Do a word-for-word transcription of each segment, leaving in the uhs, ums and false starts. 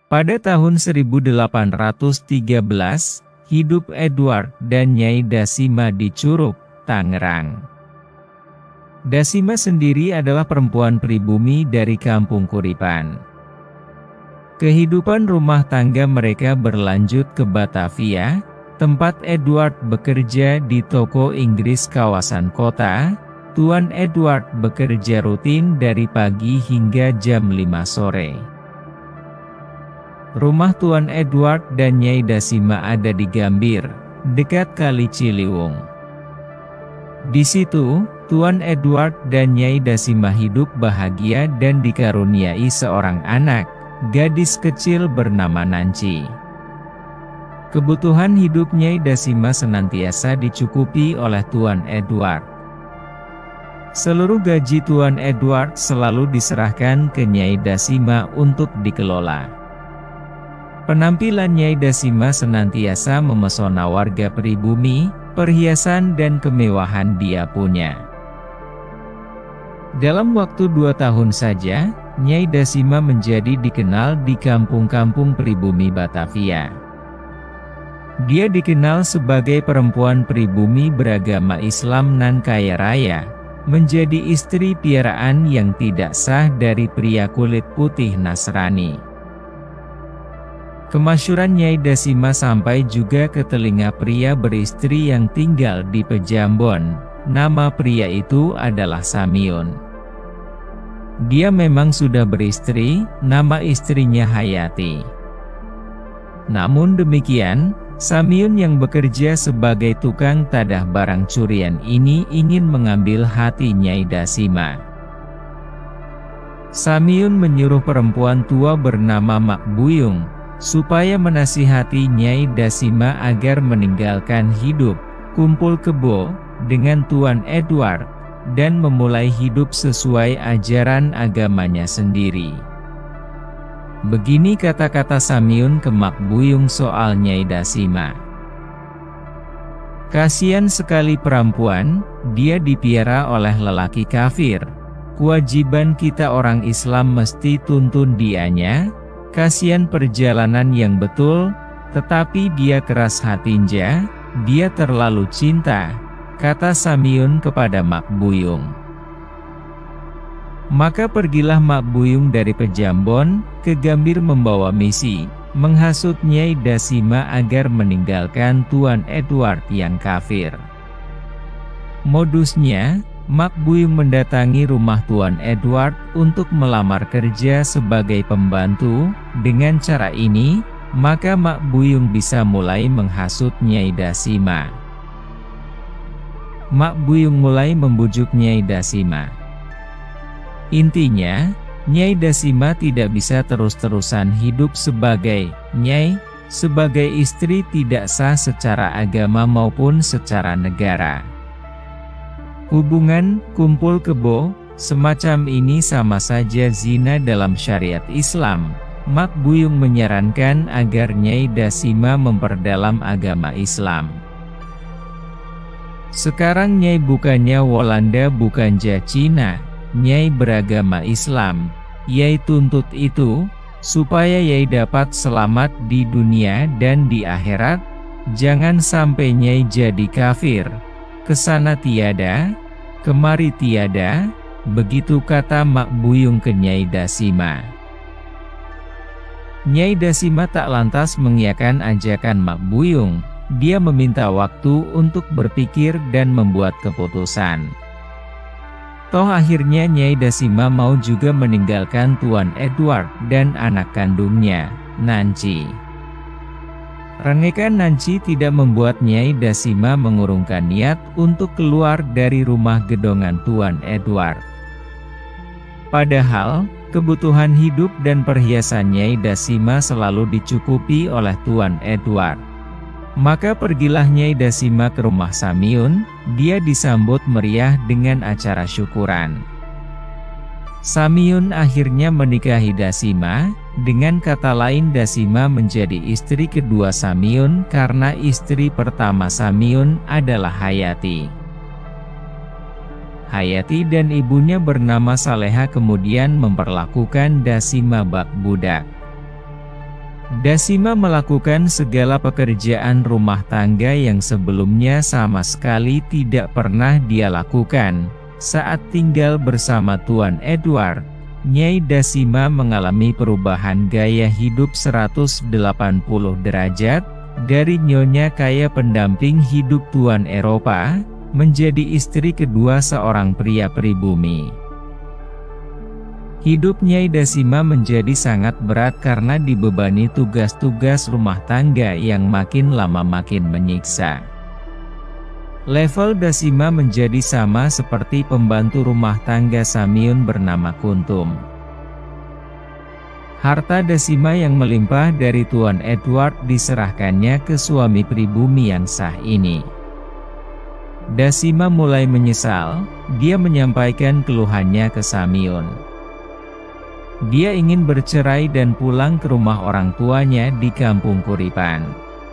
Pada tahun seribu delapan ratus tiga belas, hidup Edward dan Nyai Dasima di Curug, Tangerang. Dasima sendiri adalah perempuan pribumi dari Kampung Kuripan. Kehidupan rumah tangga mereka berlanjut ke Batavia, tempat Edward bekerja di toko Inggris kawasan kota. Tuan Edward bekerja rutin dari pagi hingga jam lima sore. Rumah Tuan Edward dan Nyai Dasima ada di Gambir, dekat Kali Ciliwung. Di situ, Tuan Edward dan Nyai Dasima hidup bahagia dan dikaruniai seorang anak, gadis kecil bernama Nanci. Kebutuhan hidup Nyai Dasima senantiasa dicukupi oleh Tuan Edward. Seluruh gaji Tuan Edward selalu diserahkan ke Nyai Dasima untuk dikelola. Penampilan Nyai Dasima senantiasa memesona warga pribumi, perhiasan dan kemewahan dia punya. Dalam waktu dua tahun saja, Nyai Dasima menjadi dikenal di kampung-kampung pribumi Batavia. Dia dikenal sebagai perempuan pribumi beragama Islam nan kaya raya, menjadi istri piaraan yang tidak sah dari pria kulit putih Nasrani. Kemasyhuran Nyai Dasima sampai juga ke telinga pria beristri yang tinggal di Pejambon. Nama pria itu adalah Samiun. Dia memang sudah beristri, nama istrinya Hayati. Namun demikian, Samiun yang bekerja sebagai tukang tadah barang curian ini ingin mengambil hati Nyai Dasima. Samiun menyuruh perempuan tua bernama Mak Buyung, supaya menasihati Nyai Dasima agar meninggalkan hidup kumpul kebo dengan Tuan Edward, dan memulai hidup sesuai ajaran agamanya sendiri. Begini kata-kata Samiun ke Mak Buyung soal Nyai Dasima. Kasian sekali perempuan, dia dipiara oleh lelaki kafir. Kewajiban kita orang Islam mesti tuntun dianya. Kasian perjalanan yang betul, tetapi dia keras hatinya, dia terlalu cinta, kata Samiun kepada Mak Buyung. Maka pergilah Mak Buyung dari Pejambon ke Gambir membawa misi, menghasut Nyai Dasima agar meninggalkan Tuan Edward yang kafir. Modusnya, Mak Buyung mendatangi rumah Tuan Edward untuk melamar kerja sebagai pembantu. Dengan cara ini, maka Mak Buyung bisa mulai menghasut Nyai Dasima. Mak Buyung mulai membujuk Nyai Dasima. Intinya, Nyai Dasima tidak bisa terus-terusan hidup sebagai Nyai, sebagai istri tidak sah secara agama maupun secara negara. Hubungan kumpul kebo semacam ini sama saja zina dalam syariat Islam. Mak Buyung menyarankan agar Nyai Dasima memperdalam agama Islam. Sekarang Nyai bukannya Walanda bukan Cina, Nyai beragama Islam. Yai tuntut itu, supaya Yai dapat selamat di dunia dan di akhirat. Jangan sampai Nyai jadi kafir. Kesana tiada, kemari tiada, begitu kata Mak Buyung ke Nyai Dasima. Nyai Dasima tak lantas mengiyakan ajakan Mak Buyung. Dia meminta waktu untuk berpikir dan membuat keputusan. Toh akhirnya Nyai Dasima mau juga meninggalkan Tuan Edward dan anak kandungnya, Nanci. Rengekan Nanci tidak membuat Nyai Dasima mengurungkan niat untuk keluar dari rumah gedongan Tuan Edward. Padahal, kebutuhan hidup dan perhiasan Nyai Dasima selalu dicukupi oleh Tuan Edward. Maka pergilah Nyai Dasima ke rumah Samiun, dia disambut meriah dengan acara syukuran. Samiun akhirnya menikahi Dasima, dengan kata lain Dasima menjadi istri kedua Samiun karena istri pertama Samiun adalah Hayati. Hayati dan ibunya bernama Saleha kemudian memperlakukan Dasima bak budak. Dasima melakukan segala pekerjaan rumah tangga yang sebelumnya sama sekali tidak pernah dia lakukan. Saat tinggal bersama Tuan Edward, Nyai Dasima mengalami perubahan gaya hidup seratus delapan puluh derajat, dari nyonya kaya pendamping hidup Tuan Eropa, menjadi istri kedua seorang pria pribumi. Hidup Nyai Dasima menjadi sangat berat karena dibebani tugas-tugas rumah tangga yang makin lama makin menyiksa. Level Dasima menjadi sama seperti pembantu rumah tangga Samyun bernama Kuntum. Harta Dasima yang melimpah dari Tuan Edward diserahkannya ke suami pribumi yang sah ini. Dasima mulai menyesal, dia menyampaikan keluhannya ke Samyun. Dia ingin bercerai dan pulang ke rumah orang tuanya di kampung Kuripan.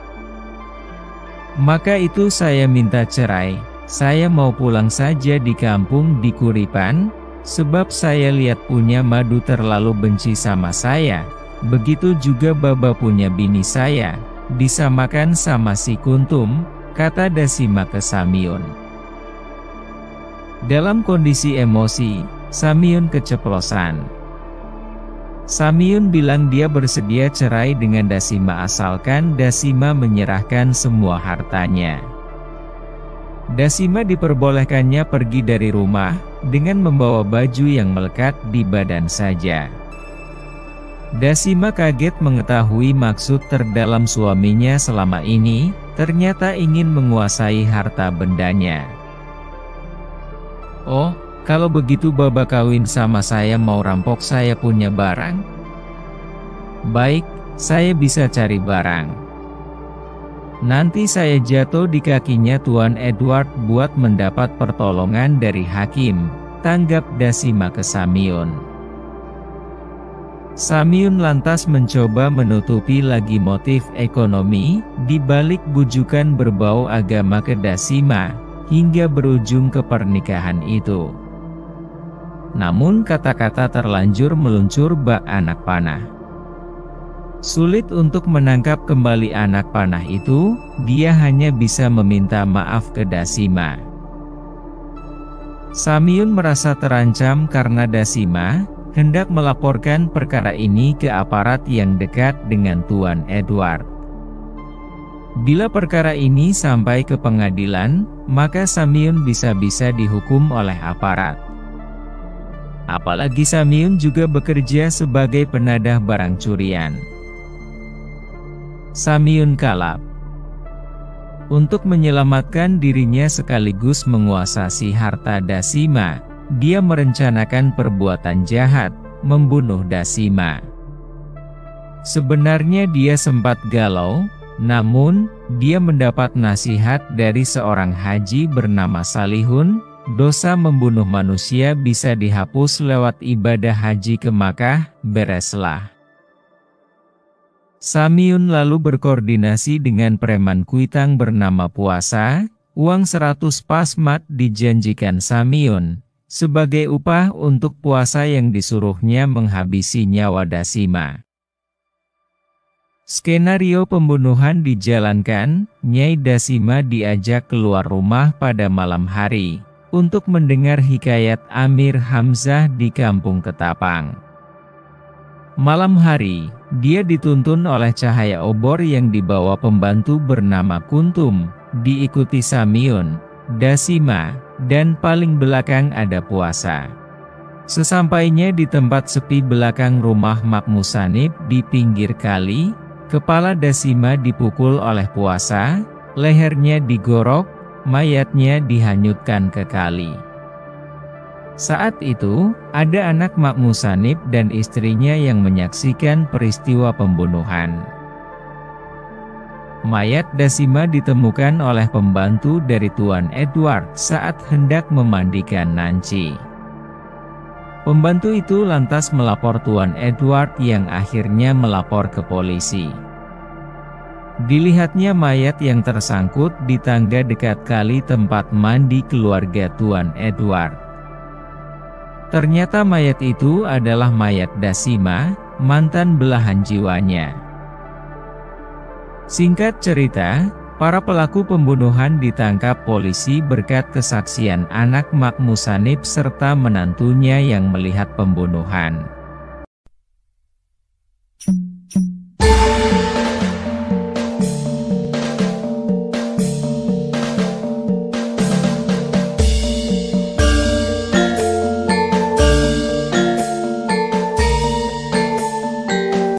Maka itu saya minta cerai, saya mau pulang saja di kampung di Kuripan, sebab saya lihat punya Madu terlalu benci sama saya, begitu juga Baba punya bini saya, disamakan sama si Kuntum, kata Dasima ke Samyun. Dalam kondisi emosi, Samyun keceplosan. Samyun bilang dia bersedia cerai dengan Dasima asalkan Dasima menyerahkan semua hartanya. Dasima diperbolehkannya pergi dari rumah, dengan membawa baju yang melekat di badan saja. Dasima kaget mengetahui maksud terdalam suaminya selama ini, ternyata ingin menguasai harta bendanya. Oh, kalau begitu Baba kawin sama saya mau rampok saya punya barang? Baik, saya bisa cari barang. Nanti saya jatuh di kakinya Tuan Edward buat mendapat pertolongan dari hakim, tanggap Dasima ke Samyun. Samyun lantas mencoba menutupi lagi motif ekonomi, di balik bujukan berbau agama ke Dasima, hingga berujung ke pernikahan itu. Namun kata-kata terlanjur meluncur bak anak panah. Sulit untuk menangkap kembali anak panah itu, dia hanya bisa meminta maaf ke Dasima. Samyun merasa terancam karena Dasima hendak melaporkan perkara ini ke aparat yang dekat dengan Tuan Edward. Bila perkara ini sampai ke pengadilan, maka Samyun bisa-bisa dihukum oleh aparat. Apalagi Samyun juga bekerja sebagai penadah barang curian. Samyun kalap. Untuk menyelamatkan dirinya sekaligus menguasai harta Dasima, dia merencanakan perbuatan jahat, membunuh Dasima. Sebenarnya dia sempat galau, namun, dia mendapat nasihat dari seorang haji bernama Salihun, dosa membunuh manusia bisa dihapus lewat ibadah haji ke Makkah, bereslah. Samyun lalu berkoordinasi dengan preman kuitang bernama Puasa, uang seratus pasmat dijanjikan Samyun, sebagai upah untuk puasa yang disuruhnya menghabisi nyawa Dasima. Skenario pembunuhan dijalankan, Nyai Dasima diajak keluar rumah pada malam hari, untuk mendengar hikayat Amir Hamzah di kampung Ketapang. Malam hari, dia dituntun oleh cahaya obor yang dibawa pembantu bernama Kuntum, diikuti Samyun, Dasima, dan paling belakang ada Puasa. Sesampainya di tempat sepi belakang rumah Mak Musanib di pinggir kali, kepala Dasima dipukul oleh Puasa, lehernya digorok, mayatnya dihanyutkan ke kali. Saat itu, ada anak Mak Musanib dan istrinya yang menyaksikan peristiwa pembunuhan. Mayat Dasima ditemukan oleh pembantu dari Tuan Edward saat hendak memandikan Nanci. Pembantu itu lantas melapor Tuan Edward yang akhirnya melapor ke polisi. Dilihatnya mayat yang tersangkut di tangga dekat kali tempat mandi keluarga Tuan Edward. Ternyata mayat itu adalah mayat Dasima, mantan belahan jiwanya. Singkat cerita, para pelaku pembunuhan ditangkap polisi berkat kesaksian anak Mak Musanib serta menantunya yang melihat pembunuhan.